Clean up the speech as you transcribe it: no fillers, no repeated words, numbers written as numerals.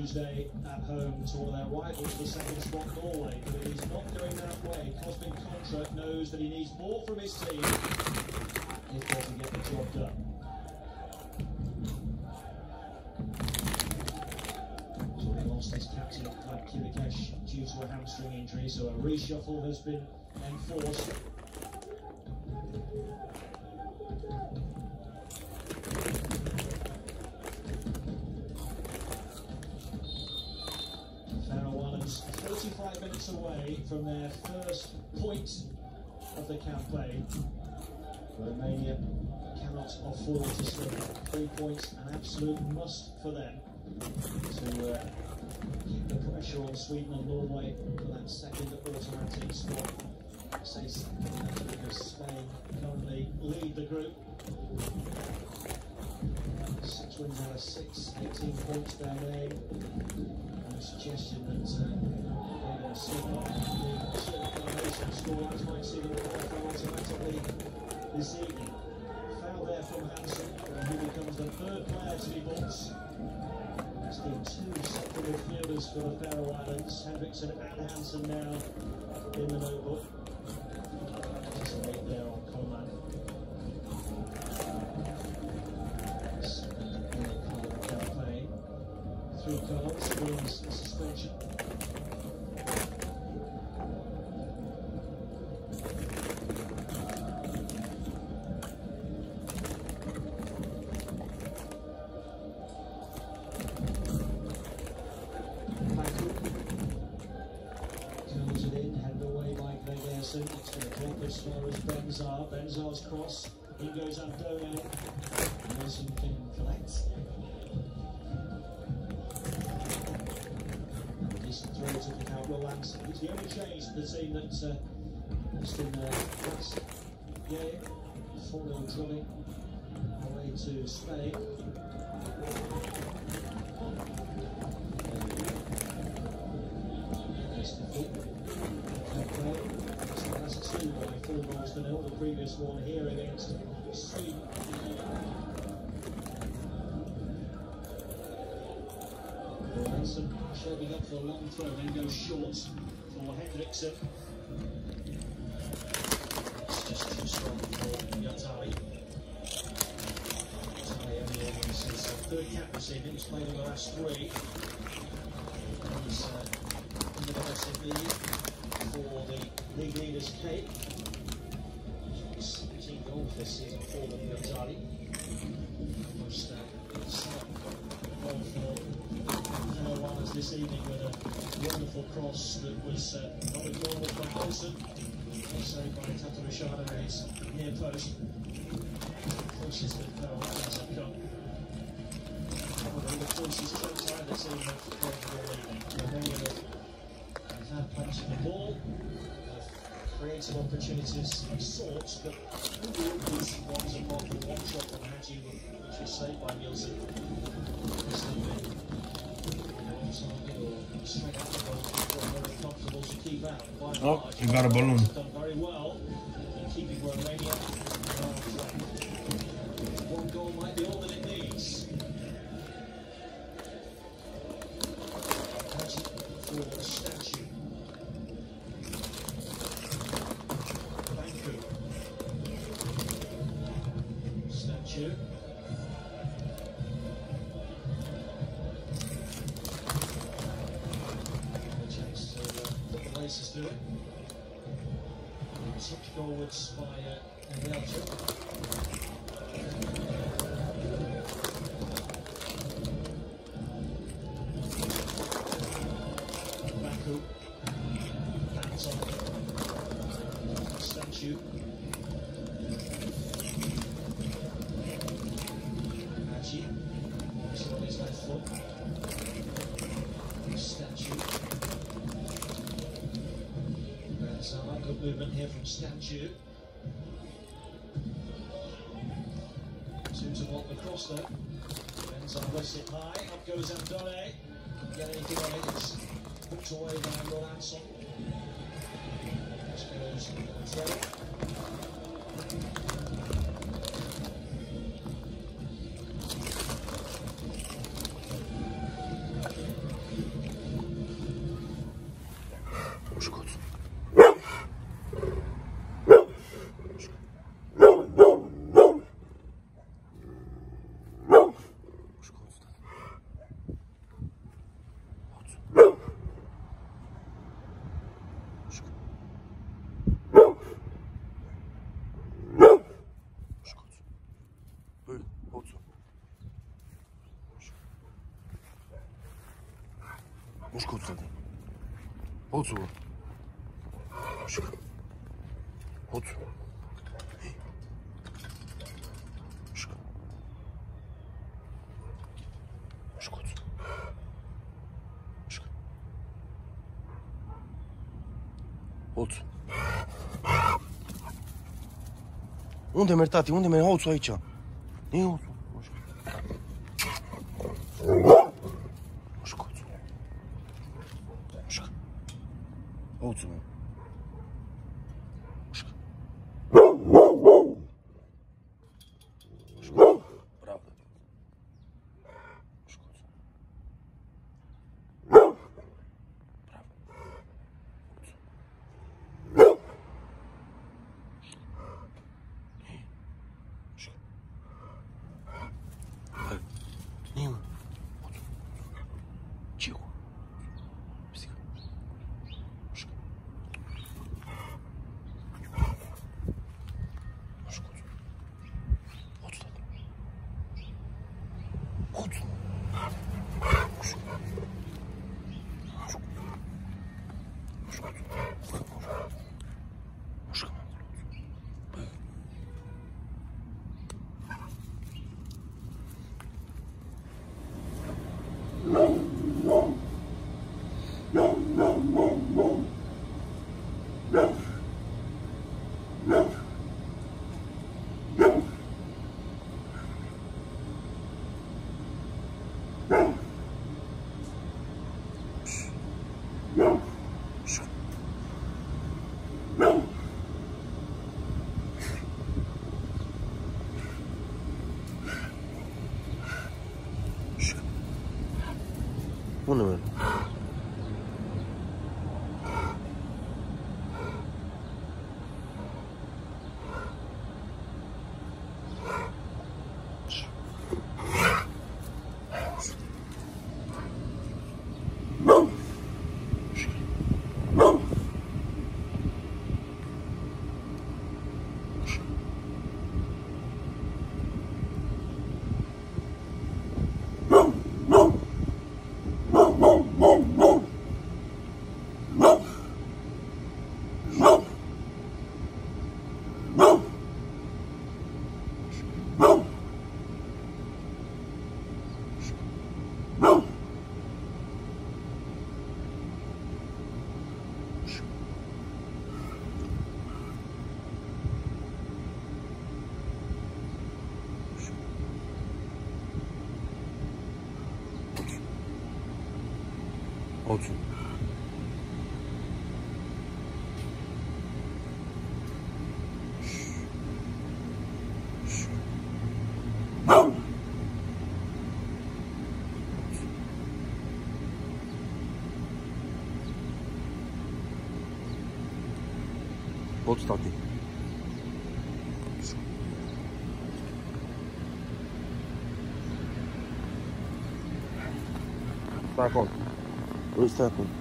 Tuesday at home to one of their rivals, the second spot Norway, but it is not going that way. Cosmic Contra knows that he needs more from his team if they can get the job done. So he lost his captain, Kirikesh, due to a hamstring injury, so a reshuffle has been enforced. Faroe Islands 35 minutes away from their first point of the campaign. Romania cannot afford to slip. 3 points, an absolute must for them to keep the pressure on Sweden and Norway for that second automatic spot. I say second because Spain currently lead the group. 6 wins out of 6, 18 points down there. And a suggestion that they're going to slip up the certification score. That's might see them qualify automatically this evening. Foul there from Hansen, and he becomes the third player to be boxed. There's been 2 separate midfielders for the Faroe Islands, Henriksen and Hansen now in the notebook. Just a mate there on Coleman. Campaign. 3 cards, means suspension. It's going to drop as far as Benzar. Benzar's cross. In goes Andone. Wilson can collect. And a decent throw to pick out Roland. He's the only change to the team that just in the last game. 4-0 drilling away to Spain. That's 2 by 4 goals to 0. The previous one here against Sweden. Hansen shoving up for a long throw, then goes short for Henriksen. It's just too strong for Yatari. Yatari only in his 3rd cap this evening. He's played in the last 3. He's in the defensive lead for the league leaders Cape. 17 goals this season for the Yatari. Most goal for Faroe Islands this evening with a wonderful cross that was not ignored by Wilson. Saved by Tata Rashada at his near post. Closest that Faroe Islands have come. Probably the closest chance I've ever seen of playing the evening. They've had plenty of the ball, creative opportunities of sorts, but these ones apart from one shot from Haji, which was saved by Nielsen. Straight out the goal, very comfortable to keep out. Oh, you got a balloon. Done very well in keeping Romania. 1 goal might be all that it needs. Haji for the statue. Statue. A chance to put the laces through it. Tipped forwards by Belgium. Baku. Hands on. Statue. He's on his left foot. Statue. Benzar, good movement here from Statue. 2 to block the cross though. Benzar lifts it high. Up goes Andone. Couldn't get anything on it. It's hooked away by Rolandson. Just goes Andone. Mușcă hoțul, tati. Hoțul. Mușcă. Hoțul. Mușcă. Mușcă hoțul. Mușcă. Hoțul. Unde mergi, tati? Unde mergi hoțul aici? E hoțul. Mușcă. Mușcă hoțul. Mușcă. Hoțul meu. Mușcă. Mușcă. Bravo. Mușcă hoțul. Bravo. Тихо. Псих. Мушка. Мушка. Вот сюда. Вот сюда. Мушка. Мушка. Мушка. Мушка. Unde merg? Hoțul. Hoț, tati. Stai acolo. Stai acolo.